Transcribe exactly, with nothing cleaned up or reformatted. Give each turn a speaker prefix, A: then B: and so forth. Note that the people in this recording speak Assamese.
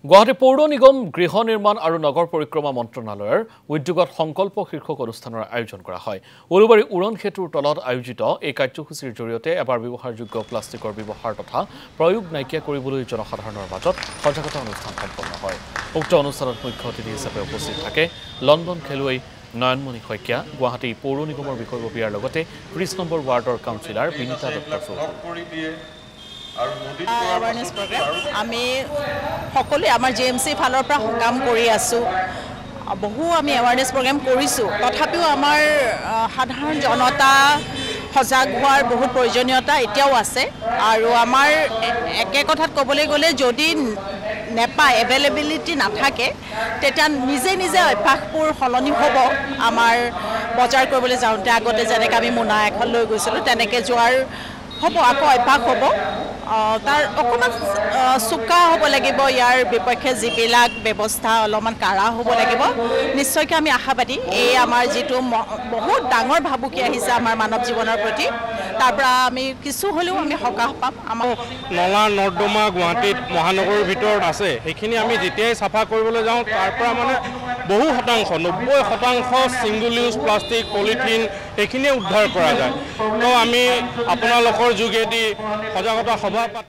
A: গুৱাহাটী পৌৰ নিগম গৃহ নিৰ্মাণ আৰু নগৰ পৰিক্ৰমা মন্ত্ৰণালয়ৰ উদ্যোগত সংকল্প শীৰ্ষক অনুষ্ঠানৰ আয়োজন কৰা হয়। উলুবাৰী উৰণ সেতুৰ তলত আয়োজিত এই কাৰ্যসূচীৰ জৰিয়তে এবাৰ ব্যৱহাৰযোগ্য প্লাষ্টিকৰ ব্যৱহাৰ তথা প্ৰয়োগ নাইকিয়া কৰিবলৈ জনসাধাৰণৰ মাজত সজাগতা অনুষ্ঠান সম্পন্ন হয়। উক্ত অনুষ্ঠানত মুখ্য অতিথি হিচাপে উপস্থিত থাকে লণ্ডন খেলুৱৈ নয়নমণি শইকীয়া, গুৱাহাটী পৌৰ নিগমৰ বিষয়ববীয়াৰ লগতে ত্ৰিশ নম্বৰ ৱাৰ্ডৰ councillor Binita Dutta Choudhury.
B: Awareness programme আমি সকলোৱে আমাৰ জি এম চি ফালৰ পৰা কাম কৰি আছোঁ। বহু আমি এৱাৰনেছ প্ৰগ্ৰাম কৰিছোঁ, তথাপিও আমাৰ সাধাৰণ জনতা সজাগ হোৱাৰ বহুত প্ৰয়োজনীয়তা এতিয়াও আছে। আৰু আমাৰ একে কথাত ক'বলৈ গ'লে যদি নেপায়, এভেইলেবিলিটি নাথাকে, তেতিয়া নিজে নিজে অভ্যাসবোৰ সলনি হ'ব। আমাৰ বজাৰ কৰিবলৈ যাওঁতে আগতে যেনেকৈ আমি মোনা এখন লৈ গৈছিলোঁ, তেনেকৈ যোৱাৰ হ'ব, আকৌ অভ্যাস হ'ব। তাৰ অকণমান চোকা হ'ব লাগিব, ইয়াৰ বিপক্ষে যিবিলাক ব্যৱস্থা অলপমান কাঢ়া হ'ব লাগিব। নিশ্চয়কৈ আমি আশাবাদী এই আমাৰ যিটো বহুত ডাঙৰ ভাবুকি আহিছে আমাৰ মানৱ জীৱনৰ প্ৰতি, তাৰ পৰা আমি কিছু হ'লেও আমি সকাহ পাম। আমাৰ
C: নলা নৰ্দমা গুৱাহাটীত মহানগৰৰ ভিতৰত আছে, সেইখিনি আমি যেতিয়াই চাফা কৰিবলৈ যাওঁ তাৰ পৰা মানে বহু শতাংশ নব্বৈ শতাংশ ছিংগল ইউজ প্লাষ্টিক পলিথিন সেইখিনিয়ে উদ্ধাৰ কৰা যায়। তো আমি আপোনালোকৰ যোগেদি সজাগতা সভা